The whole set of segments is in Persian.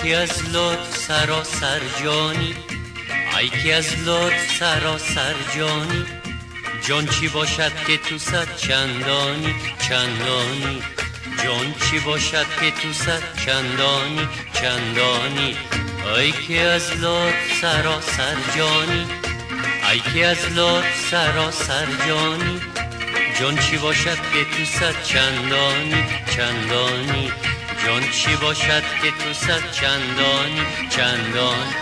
که از لطف سراسر جانی، ای که از لطف سراسر جانی، جان چی باشد که تو صد چندانی چندانی، جان چی باشد که تو صد چندانی چندانی. ای که از لطف سراسر جانی، ای که از لطف سراسر جانی، جان چی باشد که تو صد چندانی چندانی، جان چی باشد که تو صد چندانی چندانی.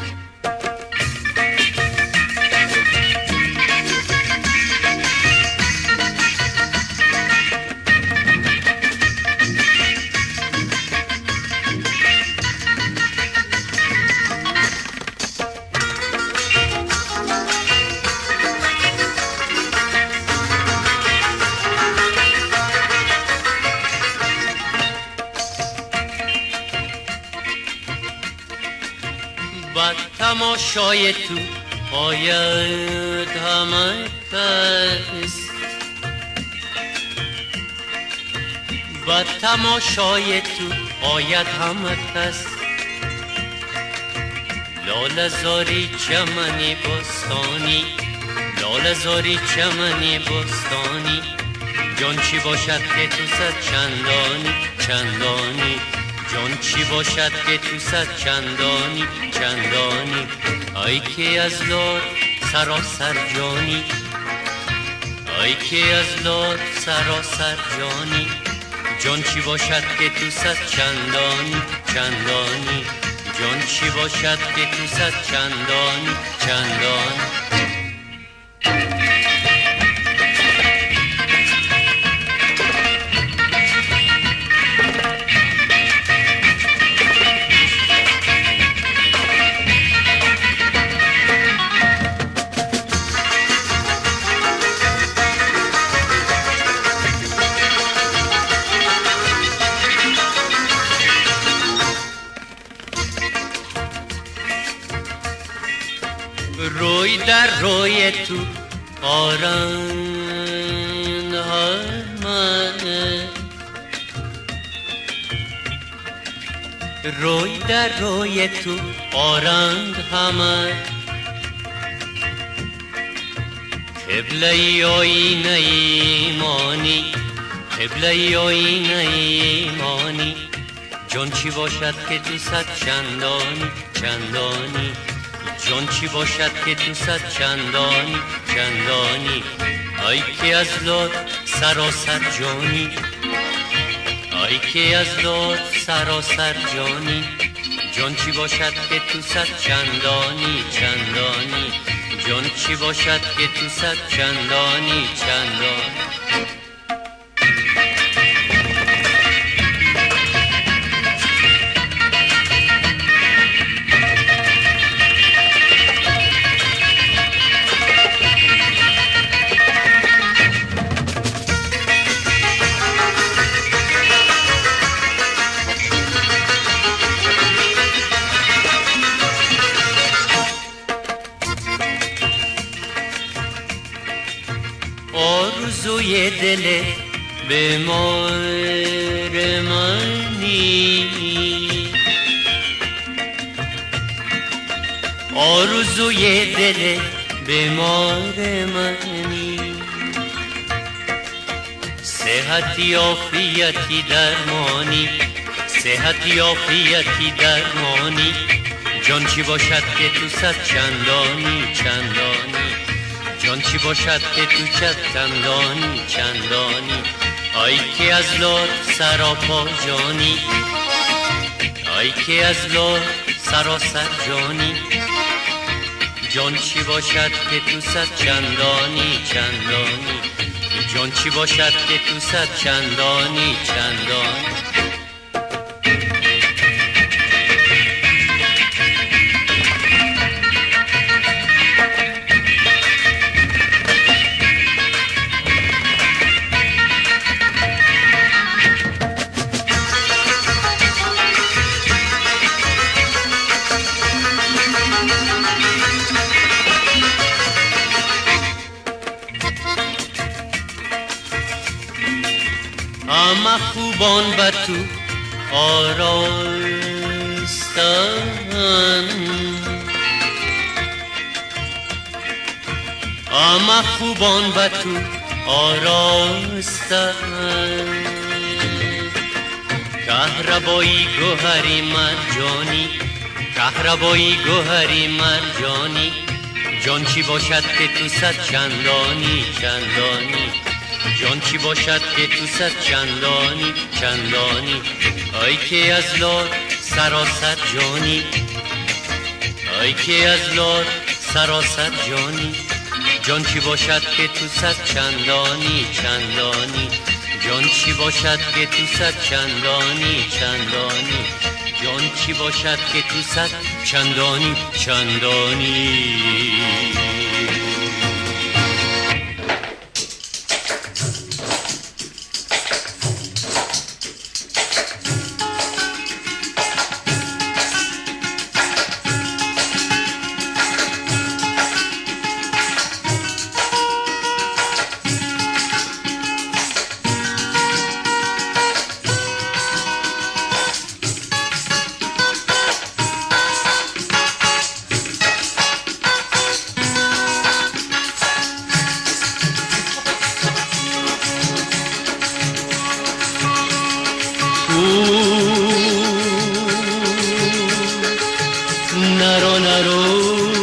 بد تماشای تو آید همه کس، بد تماشای تو آید همه کس، لاله زاری چمنی بستانی، لاله زاری چمنی بستانی، جان چی باشد که تو صد چندانی چندانی، جان چی باشد که تو صد چندانی چندانی. ای که از لطف سراسر جانی، ای که از لطف سراسر جانی، جان چی باشد که تو صد چندانی چندانی، جان چی باشد که تو صد چندانی چندانی. روی در روی تو آرند همه، روی در روی تو آرند همه، قبله آینه ایمانی، قبله آینه ایمانی، جان چی باشد که تو صد چندانی چندانی، جان چی باشد که تو صد چندانی چندانی. ای که از لطف سراسر جانی، ای که از لطف سراسر جانی، جان چی باشد که تو صد چندانی چندانی، جان چی باشد که تو صد چندانی چندانی. آرزوی دل بیمار منی، آرزوی دل بیمار منی، صحتی عافیتی درمانی، صحتی عافیتی درمانی، جان چی باشد که تو صد چندانی چندانی، جان چی باشد که تو صد چندانی چندانی. ای که از لطف سراپا جانی، ای که از لطف سراسر جانی، جان چی باشد که تو صد چندانی چندانی، جان چی باشد که تو صد چندانی چندانی. همه خوبان به تو آراسته، خوبان و تو آراستن کهربایی گوهری مرجانی کهربایی گوهری مرجانی جان چی باشد که تو صد چندانی چندانی جان چی باشد که تو صد چندانی چندانی ای که از لار سراسر جانی ای که از لار سراسر جانی جان چی باشد که تو صد چندانی چندانی جان چی باشد که تو صد چندانی چندانی جان چی باشد که تو صد چندانی چندانی نرو نرو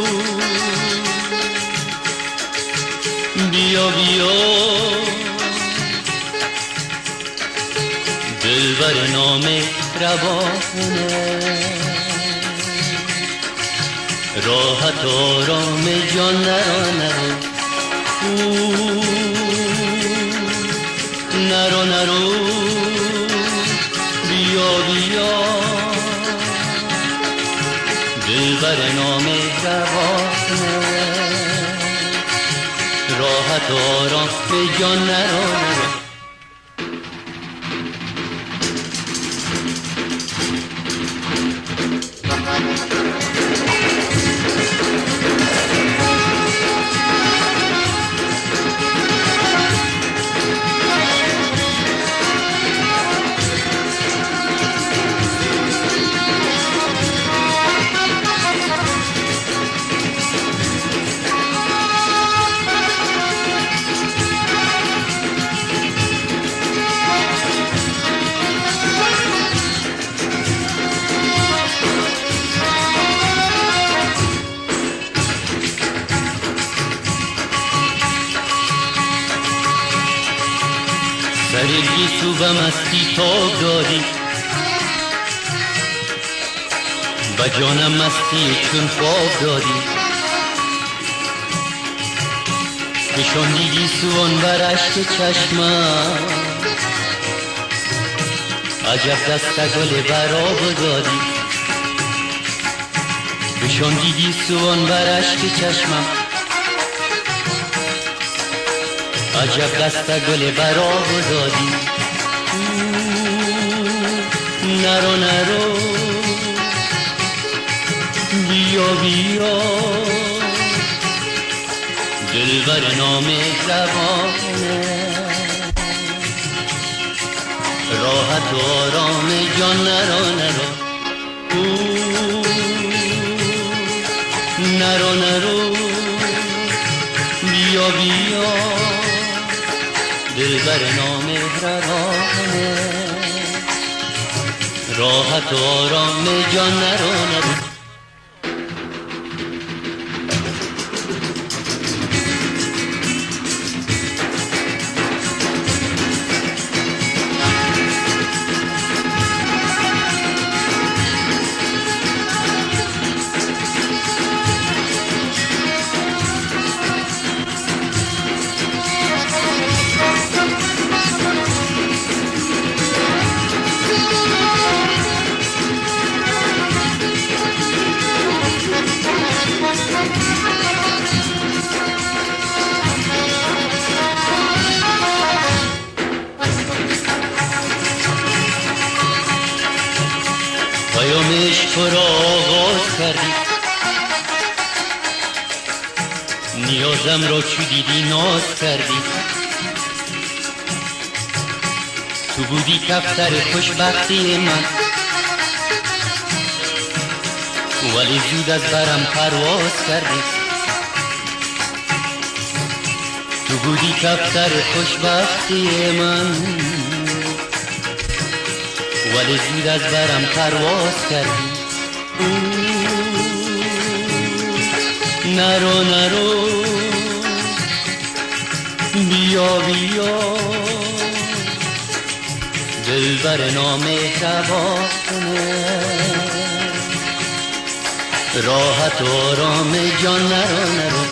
بیا بیا دلبر نام روانه راحت آرام جان نرو نرو نرو نرو بیا بیا دلبر نام روانه راحت آرام به جان نرو نرو سر گیسو و مستی تاب داری و جانم مستی چون خواب داری کشاندی گیسوان بر اشک چشمم عجب دست گل بر آب داری کشاندی گیسوان بر اشک چشمم عجب دست گل بر آب دادی نرو نرو بیا بیا دلبر نام روانه راحت و آرام جان نرو نرو نرو نرو بیا بیا دلبر نام روانه راحت و آرام جان نرو نرو پیامش تو را آغاز کردی نیازم را چو دیدی ناز کردی تو بودی کفتر خوشبختی من ولی زود از برم پرواز کردی. تو بودی کفتر خوشبختی من، ولی زود از برم پرواز کردی. نرو نرو بیا بیا دلبر نامهربانه، راحت و آرام جان نرو نرو،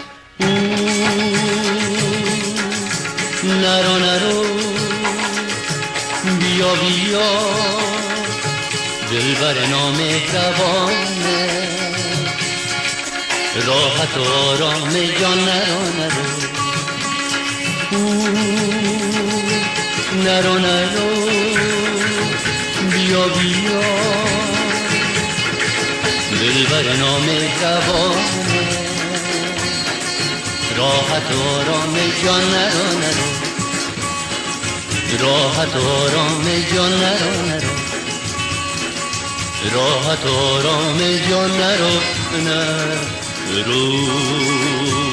نرو نرو بیا بیا دلبر نامهربانه، راحت و آرام جان نرو نرو، نرو نرو بیا بیا دلبر نامهربانه، راحت و آرام جان نرو نرو، راحت و آرام جان نرو نرو، راحت و آرام جان نرو نرو.